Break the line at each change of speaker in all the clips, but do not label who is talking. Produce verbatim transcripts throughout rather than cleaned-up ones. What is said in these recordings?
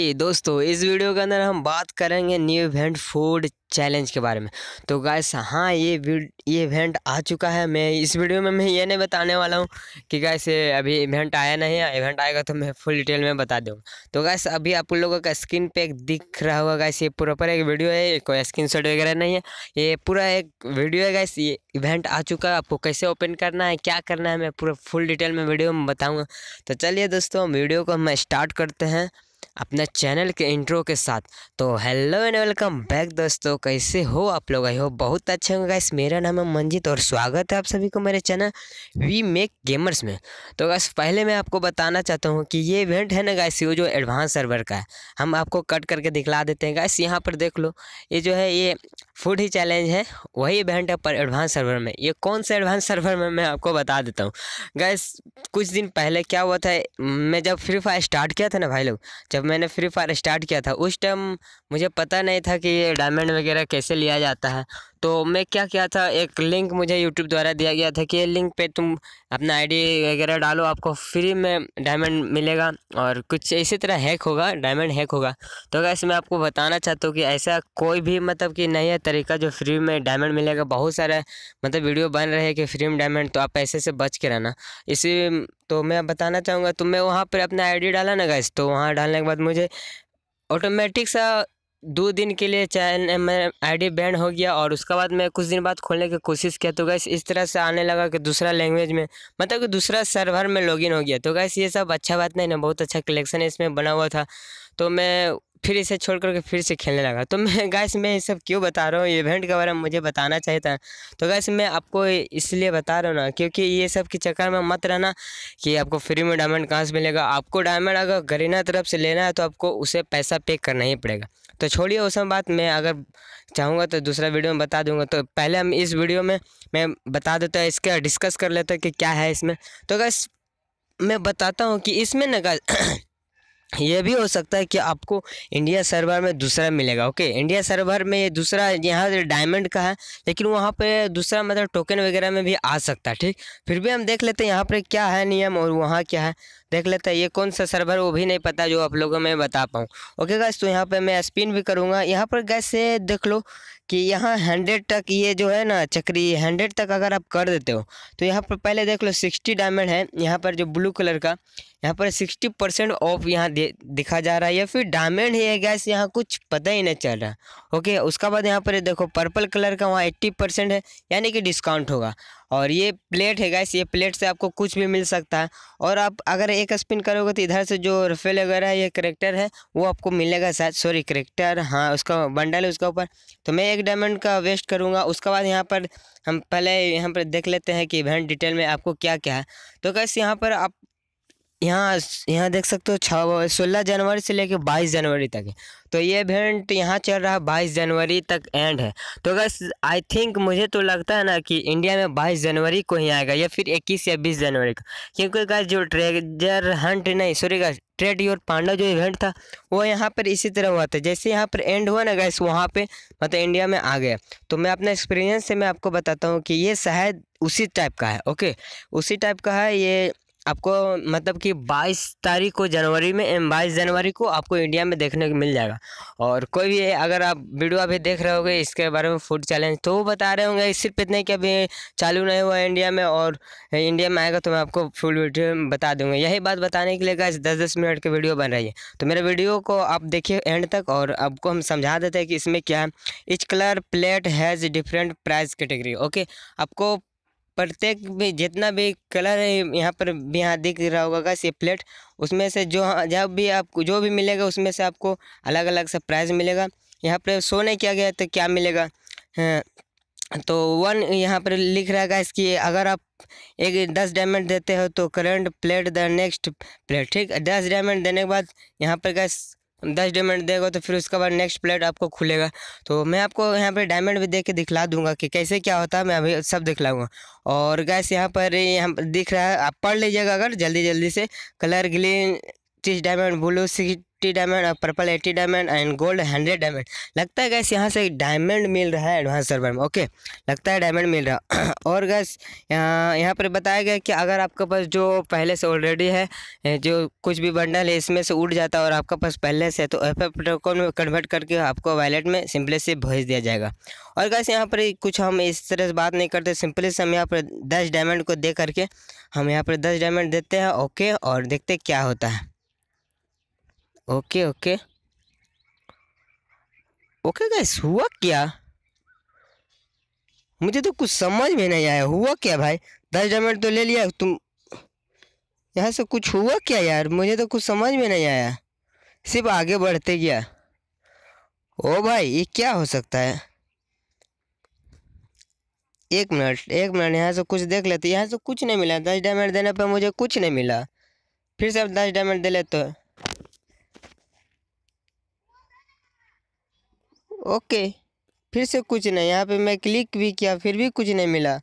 जी दोस्तों, इस वीडियो के अंदर हम बात करेंगे न्यू इवेंट फूड चैलेंज के बारे में। तो गाइस हाँ, ये ये इवेंट आ चुका है। मैं इस वीडियो में मैं ये नहीं बताने वाला हूँ कि गाइस अभी इवेंट आया नहीं है। इवेंट आएगा तो मैं फुल डिटेल में बता दूँगा। तो गाइस अभी आप लोगों का स्क्रीन पे एक दिख रहा होगा गाइस, ये प्रॉपर एक वीडियो है, कोई स्क्रीनशॉट वगैरह नहीं है। ये पूरा एक वीडियो है गाइस। ये इवेंट आ चुका है, आपको कैसे ओपन करना है, क्या करना है, मैं पूरा फुल डिटेल में वीडियो में बताऊँगा। तो चलिए दोस्तों, वीडियो को हम स्टार्ट करते हैं अपना चैनल के इंट्रो के साथ। तो हेलो एंड वेलकम बैक दोस्तों, कैसे हो आप लोग? आई हो बहुत अच्छे होंगे गाइस। मेरा नाम है मंजित और स्वागत है आप सभी को मेरे चैनल वी मेक गेमर्स में। तो गाइस पहले मैं आपको बताना चाहता हूँ कि ये इवेंट है ना गाइस, वो जो एडवांस सर्वर का है, हम आपको कट करके दिखला देते हैं गाइस। यहाँ पर देख लो, ये जो है ये फूड ही चैलेंज है, वही इवेंट है पर एडवांस सर्वर में। ये कौन सा एडवांस सर्वर में, मैं आपको बता देता हूँ गाइस। कुछ दिन पहले क्या हुआ था, मैं जब फ्री फायर स्टार्ट किया था ना भाई लोग, जब मैंने फ्री फायर स्टार्ट किया था उस टाइम मुझे पता नहीं था कि ये डायमंड वगैरह कैसे लिया जाता है। तो मैं क्या किया था, एक लिंक मुझे यूट्यूब द्वारा दिया गया था कि ये लिंक पे तुम अपना आईडी वगैरह डालो, आपको फ्री में डायमंड मिलेगा और कुछ इसी तरह हैक होगा, डायमंड हैक होगा। तो वैसे मैं आपको बताना चाहता हूँ कि ऐसा कोई भी मतलब कि नहीं है तरीका जो फ्री में डायमंड मिलेगा। बहुत सारा मतलब वीडियो बन रहे हैं कि फ्री में डायमंड, तो आप ऐसे से बच के रहना। इसी तो मैं बताना चाहूँगा, तो मैं वहाँ पर अपना आईडी डाला ना गाइस, तो वहाँ डालने के बाद मुझे ऑटोमेटिक सा दो दिन के लिए चैनल में आईडी बैन हो गया। और उसके बाद मैं कुछ दिन बाद खोलने की कोशिश किया तो गैस इस तरह से आने लगा कि दूसरा लैंग्वेज में, मतलब कि दूसरा सर्वर में लॉगिन हो गया। तो गैस ये सब अच्छा बात नहीं ना, बहुत अच्छा कलेक्शन इसमें बना हुआ था। तो मैं फिर इसे छोड़ करके फिर से खेलने लगा। तो मैं गैस मैं ये सब क्यों बता रहा हूँ, इवेंट के बारे में मुझे बताना चाहिए था। तो गैस मैं आपको इसलिए बता रहा हूँ ना, क्योंकि ये सब के चक्कर में मत रहना कि आपको फ्री में डायमंड कहाँ से मिलेगा। आपको डायमंड अगर गरीना तरफ से लेना है तो आपको उसे पैसा पे करना ही पड़ेगा। तो छोड़िए उस सब बात, मैं अगर चाहूँगा तो दूसरा वीडियो में बता दूंगा। तो पहले हम इस वीडियो में मैं बता देता हूँ, इसका डिस्कस कर लेते हैं कि क्या है इसमें। तो गैस मैं बताता हूँ कि इसमें ना गाइस ये भी हो सकता है कि आपको इंडिया सर्वर में दूसरा मिलेगा। ओके, इंडिया सर्वर में ये दूसरा, यहाँ डायमंड का है लेकिन वहाँ पे दूसरा मतलब टोकन वगैरह में भी आ सकता है। ठीक, फिर भी हम देख लेते हैं यहाँ पर क्या है नियम और वहाँ क्या है, देख लेते हैं। ये कौन सा सर्वर वो भी नहीं पता जो आप लोगों में बता पाऊँ। ओके गाइस, तो यहाँ पे मैं स्पिन भी करूँगा। यहाँ पर गैस से देख लो कि यहाँ हंड्रेड तक ये जो है ना चक्री, हंड्रेड तक अगर आप कर देते हो तो यहाँ पर पहले देख लो सिक्सटी डायमंड है। यहाँ पर जो ब्लू कलर का, यहाँ पर सिक्सटी परसेंट ऑफ यहाँ दिखा जा रहा है, या फिर डायमंड ही है गैस, यहाँ कुछ पता ही नहीं चल रहा। ओके, उसके बाद यहाँ पर देखो पर्पल कलर का, वहाँ एट्टी परसेंट है, यानी कि डिस्काउंट होगा। और ये प्लेट है गैस, ये प्लेट से आपको कुछ भी मिल सकता है। और आप अगर एक स्पिन करोगे तो इधर से जो रफेल वगैरह ये करेक्टर है वो आपको मिलेगा शायद, सॉरी करेक्टर, हाँ उसका बंडल है उसका ऊपर। तो मैं एक डायमंड का वेस्ट करूँगा। उसके बाद यहाँ पर हम पहले यहाँ पर देख लेते हैं कि इवेंट डिटेल में आपको क्या क्या है। तो गैस यहाँ पर आप यहाँ यहाँ देख सकते हो छः सोलह जनवरी से लेकर बाईस जनवरी तक है। तो ये इवेंट यहाँ चल रहा है बाईस जनवरी तक एंड है। तो गैस आई थिंक, मुझे तो लगता है ना कि इंडिया में बाईस जनवरी को ही आएगा, या फिर इक्कीस या बीस जनवरी को। क्योंकि गैस जो ट्रेजर हंट नहीं sorry guys trade your panda जो इवेंट था वो यहाँ पर इसी तरह हुआ था। जैसे यहाँ पर एंड हुआ ना गैस, वहाँ पे मतलब इंडिया में आ गया। तो मैं अपने एक्सपीरियंस से मैं आपको बताता हूँ कि ये शायद उसी टाइप का है। ओके, उसी टाइप का है ये। आपको मतलब कि बाईस तारीख को जनवरी में, बाईस जनवरी को आपको इंडिया में देखने को मिल जाएगा। और कोई भी अगर आप वीडियो अभी देख रहे होगे इसके बारे में फूड चैलेंज, तो वो बता रहे होंगे सिर्फ इतने कि अभी चालू नहीं हुआ इंडिया में, और इंडिया में आएगा तो मैं आपको फुल वीडियो में बता दूंगा। यही बात बताने के लिए गाइस दस दस मिनट की वीडियो बन रही है। तो मेरे वीडियो को आप देखिए एंड तक, और आपको हम समझा देते हैं कि इसमें क्या है। Each colour plate has different price category. Okay, आपको प्रत्येक भी जितना भी कलर है यहाँ पर भी यहाँ दिख रहा होगा गाइस ये प्लेट, उसमें से जो जब भी आपको जो भी मिलेगा उसमें से आपको अलग अलग सा प्राइस मिलेगा। यहाँ पर शो नहीं किया गया तो क्या मिलेगा, हाँ, तो वन यहाँ पर लिख रहा है गाइस कि अगर आप एक दस डायमंड देते हो तो current plate the next plate. ठीक, दस डायमंड देने के बाद यहाँ पर गाइस दस डायमंड देगा तो फिर उसके बाद नेक्स्ट प्लेट आपको खुलेगा। तो मैं आपको यहाँ पर डायमंड भी दे के दिखला दूंगा कि कैसे क्या होता है, मैं अभी सब दिखलाऊंगा। और गैस यहाँ पर यहाँ पर दिख रहा है, आप पढ़ लीजिएगा अगर जल्दी जल्दी से। कलर ग्रीन तीस डायमंड, ब्लू फिफ्टी डायमंड और purple eighty diamond and gold hundred diamond. लगता है गैस यहाँ से डायमंड मिल रहा है एडवांस सर्वर में। ओके, लगता है डायमंड मिल रहा और गैस यहाँ यहाँ पर बताया गया कि अगर आपके पास जो पहले से ऑलरेडी है, जो कुछ भी बंडल है इसमें से उड़ जाता है और आपका पास पहले से है, तो एफ एफ टोकन में कन्वर्ट करके आपको वॉलेट में सिंपली से भेज दिया जाएगा। और गैस यहाँ पर कुछ हम इस तरह से बात नहीं करते, सिंपली से हम यहाँ पर दस डायमंड को दे करके हम यहाँ पर दस डायमंड देते हैं। ओके, और देखते क्या होता है। ओके ओके ओके गैस, हुआ क्या? मुझे तो कुछ समझ में नहीं आया, हुआ क्या भाई? दस डायमंड तो ले लिया तुम, यहाँ से कुछ हुआ क्या यार? मुझे तो कुछ समझ में नहीं आया, सिर्फ आगे बढ़ते गया। ओ भाई, ये क्या हो सकता है? एक मिनट एक मिनट यहाँ से कुछ देख लेते। यहाँ से कुछ नहीं मिला, दस डायमंड देने पर मुझे कुछ नहीं मिला। फिर से अब दस डायमंड दे लेते हैं। ओके, फिर से कुछ नहीं। यहाँ पे मैं क्लिक भी किया फिर भी कुछ नहीं मिला।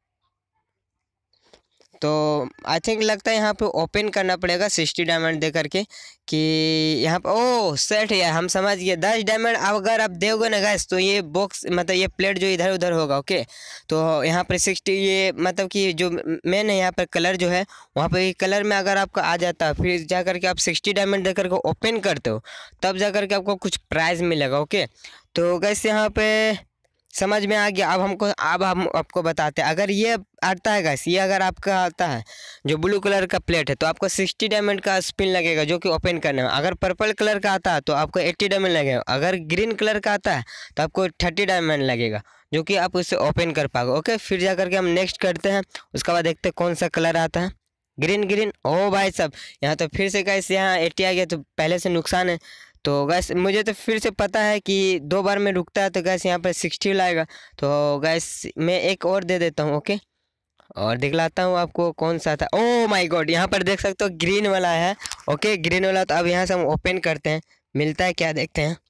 तो आई थिंक लगता है यहाँ पे ओपन करना पड़ेगा सिक्सटी डायमंड दे करके कि यहाँ पे ओ सेट है, हम समझ गए। दस डायमंड अगर आप दोगे ना गैस तो ये बॉक्स मतलब ये प्लेट जो इधर उधर होगा। ओके, तो यहाँ पर सिक्सटी ये मतलब कि जो मेन है यहाँ पर कलर जो है वहाँ पर कलर में अगर आपका आ जाता है फिर जा करके आप सिक्सटी डायमंड दे करके ओपन करते हो तब जा करके आपको कुछ प्राइज़ मिलेगा। ओके, तो गैस यहाँ पे समझ में आ गया। अब हमको अब हम आपको बताते हैं, अगर ये आता है गैस, ये अगर आपका आता है जो ब्लू कलर का प्लेट है तो आपको सिक्सटी डायमंड का स्पिन लगेगा जो कि ओपन करने में। अगर पर्पल कलर का आता है तो आपको एट्टी डायमंड लगेगा। अगर ग्रीन कलर का आता है तो आपको थर्टी डायमंड लगेगा जो कि आप उससे ओपन कर पाओगे। ओके, फिर जा करके हम नेक्स्ट करते हैं। उसके बाद देखते हैं कौन सा कलर आता है। ग्रीन ग्रीन ओ भाई साहब, यहाँ तो फिर से गैस यहाँ एट्टी आ गया तो पहले से नुकसान है। तो गैस मुझे तो फिर से पता है कि दो बार में रुकता है तो गैस यहाँ पर सिक्सटी लाएगा। तो गैस मैं एक और दे देता हूँ। ओके, और दिखलाता हूँ आपको कौन सा था। ओ माय गॉड, यहाँ पर देख सकते हो ग्रीन वाला है। ओके, ग्रीन वाला। तो अब यहाँ से हम ओपन करते हैं, मिलता है क्या देखते हैं।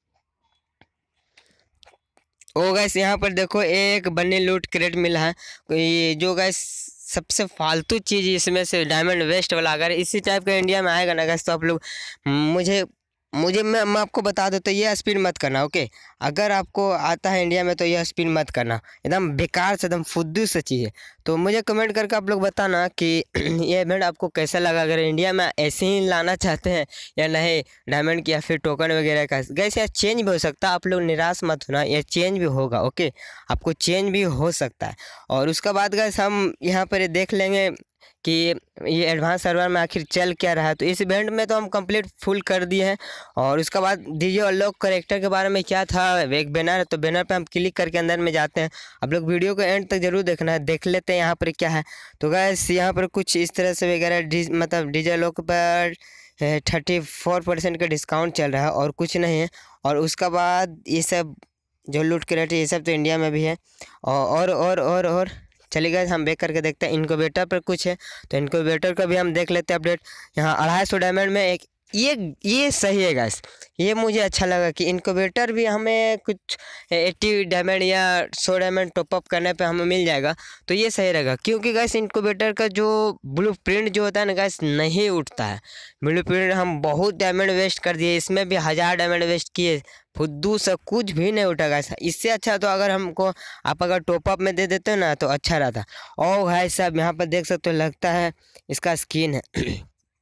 ओ गैस यहाँ पर देखो एक बन्नी लूट क्रेट मिला है। ये जो गैस सबसे फालतू चीज़ इसमें से डायमंड वेस्ट वाला, अगर इसी टाइप का इंडिया में आएगा ना गैस तो आप लोग मुझे मुझे मैं मैं आपको बता दूँ तो ये स्पिन मत करना। ओके, अगर आपको आता है इंडिया में तो यह स्पिन मत करना, एकदम बेकार से एकदम फुद्दू सा चीज़ है। तो मुझे कमेंट करके आप लोग बताना कि ये इवेंट आपको कैसा लगा, अगर इंडिया में ऐसे ही लाना चाहते हैं या नहीं डायमंड की या फिर टोकन वगैरह का। गैस यार चेंज भी हो सकता है, आप लोग निराश मत होना, यह चेंज भी होगा। ओके, आपको चेंज भी हो सकता है। और उसके बाद गैस हम यहाँ पर देख लेंगे कि ये एडवांस सर्वर में आखिर चल क्या रहा है। तो इस इवेंट में तो हम कंप्लीट फुल कर दिए हैं। और उसके बाद डीजे अनलॉक करेक्टर के बारे में क्या था, एक बैनर है तो बैनर पे हम क्लिक करके अंदर में जाते हैं। आप लोग वीडियो को एंड तक जरूर देखना है, देख लेते हैं यहाँ पर क्या है। तो गैस यहाँ पर कुछ इस तरह से वगैरह डी मतलब डीजे अनलॉक पर थर्टी फोर परसेंट का डिस्काउंट चल रहा है और कुछ नहीं है। और उसके बाद ये सब जो लूट क्रेट ये सब तो इंडिया में भी है। और और और और चलिए गए हम बैक करके देखते हैं। इनक्यूबेटर पर कुछ है तो इनक्यूबेटर का भी हम देख लेते हैं अपडेट। यहाँ अढ़ाई सौ डायमंड में एक ये ये सही है गैस, ये मुझे अच्छा लगा कि इनक्यूबेटर भी हमें कुछ एट्टी डायमंड या सौ डायमंड टॉपअप करने पे हमें मिल जाएगा। तो ये सही रहेगा क्योंकि गैस इनक्यूबेटर का जो ब्लू प्रिंट जो होता है ना गैस नहीं उठता है। ब्लू प्रिंट हम बहुत डायमंड वेस्ट कर दिए, इसमें भी हज़ार डायमंड वेस्ट किए, फुद्दू सा कुछ भी नहीं उठा गैस। इससे अच्छा तो अगर हमको आप अगर टॉपअप में दे देते ना तो अच्छा रहता। और भाई साहब यहाँ पर देख सकते हो लगता है इसका स्किन है।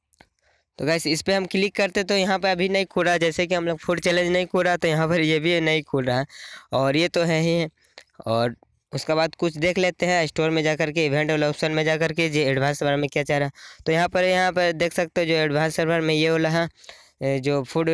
तो गैस इस पर हम क्लिक करते तो यहाँ पर अभी नहीं खुल रहा, जैसे कि हम लोग फूड चैलेंज नहीं खुल रहा तो यहाँ पर ये भी नहीं खुल रहा है। और ये तो है ही है। और उसके बाद कुछ देख लेते हैं स्टोर में जा कर के, इवेंट वाला ऑप्शन में जा कर के जो एडवांस सर्वर में क्या चाह रहा है। तो यहाँ पर यहाँ पर देख सकते हो जो एडवांस सर्वर में ये वाला है जो फूड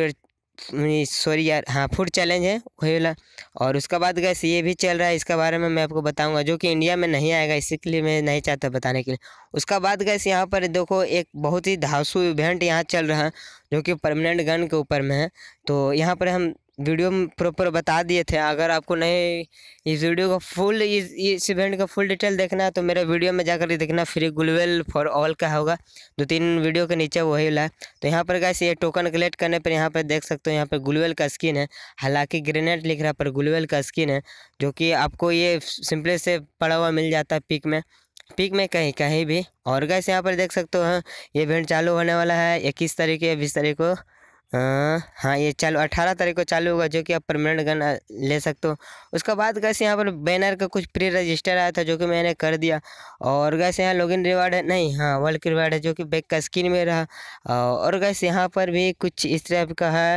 सॉरी यार हाँ फूड चैलेंज है वही वाला। और उसके बाद गैस ये भी चल रहा है, इसके बारे में मैं आपको बताऊंगा जो कि इंडिया में नहीं आएगा, इसीलिए मैं नहीं चाहता बताने के लिए। उसका बाद गैस यहाँ पर देखो एक बहुत ही धांसू इवेंट यहाँ चल रहा है जो कि परमानेंट गन के ऊपर में है। तो यहाँ पर हम वीडियो में प्रॉपर बता दिए थे। अगर आपको नहीं इस वीडियो का फुल इस इस इवेंट का फुल डिटेल देखना है तो मेरे वीडियो में जाकर के देखना, फ्री गुलवेल फॉर ऑल का होगा, दो तीन वीडियो के नीचे वही ला। तो यहाँ पर गैस ये टोकन कलेक्ट करने पर यहाँ पर देख सकते हो यहाँ पर गुलवेल का स्किन है, हालांकि ग्रेनेड लिख रहा पर गुलवेल का स्किन है जो कि आपको ये सिंपली से पड़ा हुआ मिल जाता है पिक में पिक में कहीं कहीं भी। और गैस यहाँ पर देख सकते हो हाँ ये इवेंट चालू होने वाला है इक्कीस तारीख या बीस तारीख को हाँ हाँ, ये चालू अठारह तारीख को चालू होगा, जो कि आप परमानेंट गन ले सकते हो। उसके बाद गैस यहाँ पर बैनर का कुछ प्री रजिस्टर आया था, जो कि मैंने कर दिया। और गैस यहाँ लॉगिन रिवार्ड है, नहीं हाँ वर्ल्ड की रिवार्ड है, जो कि बैक का स्क्रीन में रहा। और गैस यहाँ पर भी कुछ इस टाइप का है,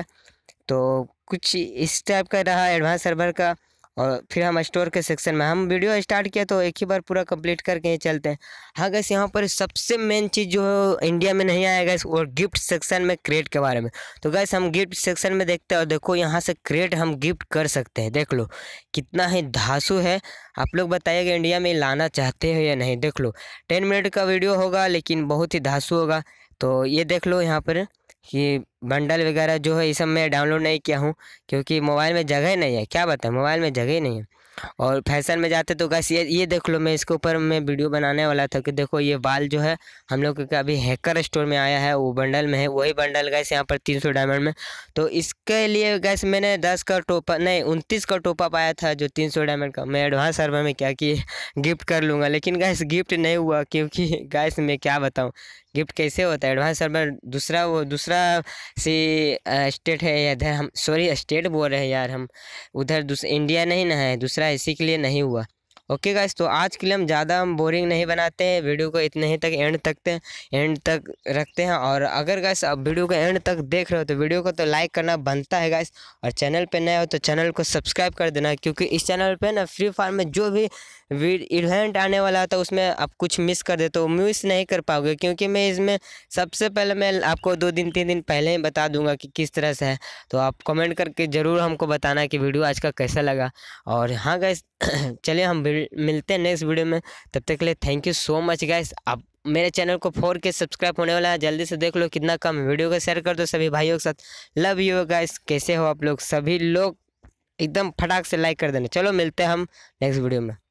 तो कुछ इस टाइप का रहा एडवांस सर्वर का। और फिर हम स्टोर के सेक्शन में हम वीडियो स्टार्ट किया, तो एक ही बार पूरा कंप्लीट करके ही चलते हैं। हाँ गैस, यहाँ पर सबसे मेन चीज़ जो इंडिया में नहीं आया गैस, और गिफ्ट सेक्शन में क्रिएट के बारे में। तो गैस हम गिफ्ट सेक्शन में देखते हैं, और देखो यहाँ से क्रिएट हम गिफ्ट कर सकते हैं। देख लो कितना ही धांसू है। आप लोग बताइएगा इंडिया में लाना चाहते हो या नहीं। देख लो टेन मिनट का वीडियो होगा, लेकिन बहुत ही धांसू होगा। तो ये देख लो यहाँ पर कि बंडल वगैरह जो है, ये सब मैं डाउनलोड नहीं किया हूँ, क्योंकि मोबाइल में जगह नहीं है। क्या बताएं, मोबाइल में जगह ही नहीं है। और फैशन में जाते तो गैस ये ये देख लो, मैं इसके ऊपर मैं वीडियो बनाने वाला था कि देखो ये बाल जो है हम लोग का अभी हैकर स्टोर में आया है, वो बंडल में है, वही बंडल गैस यहाँ पर तीन सौ डायमंड में। तो इसके लिए गैस मैंने दस का टोपा नहीं उनतीस का टोपा पाया था, जो तीन सौ डायमंड का। मैं एडवांस सर्वर में क्या कि गिफ्ट कर लूँगा, लेकिन गैस गिफ्ट नहीं हुआ, क्योंकि गैस मैं क्या बताऊँ गिफ्ट कैसे होता है। एडवांस सर्वर दूसरा वो दूसरा सी स्टेट है, या इधर हम सॉरी स्टेट बोल रहे हैं यार, हम उधर दूसरा इंडिया नहीं ना है, दूसरा इसी के लिए नहीं हुआ। ओके गाइस, तो आज के लिए हम ज़्यादा हम बोरिंग नहीं बनाते हैं, वीडियो को इतने ही तक एंड तक एंड तक रखते हैं। और अगर गाइस आप वीडियो को एंड तक देख रहे हो, तो वीडियो को तो लाइक करना बनता है गाइस। और चैनल पे नए हो तो चैनल को सब्सक्राइब कर देना, क्योंकि इस चैनल पे ना फ्री फायर में जो भी इवेंट आने वाला था, उसमें आप कुछ मिस कर देते हो, मिस नहीं कर पाओगे, क्योंकि मैं इसमें सबसे पहले मैं आपको दो दिन तीन दिन पहले ही बता दूंगा कि किस तरह से है। तो आप कमेंट करके ज़रूर हमको बताना कि वीडियो आज का कैसा लगा। और हाँ गाइस चलिए हम मिलते हैं नेक्स्ट वीडियो में, तब तक के लिए thank you so much guys. आप मेरे चैनल को फोर के सब्सक्राइब होने वाला है, जल्दी से देख लो कितना कम। वीडियो को शेयर कर दो सभी भाइयों के साथ। लव यू गाइस, कैसे हो आप लोग? सभी लोग एकदम फटाक से लाइक कर देना। चलो मिलते हैं हम नेक्स्ट वीडियो में।